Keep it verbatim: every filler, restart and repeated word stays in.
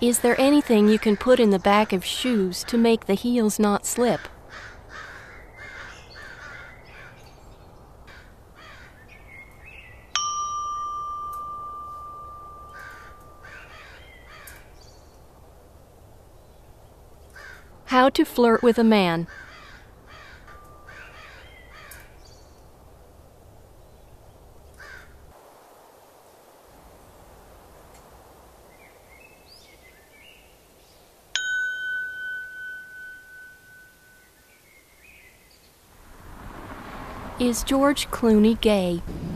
Is there anything you can put in the back of shoes to make the heels not slip? How to flirt with a man. Is George Clooney gay?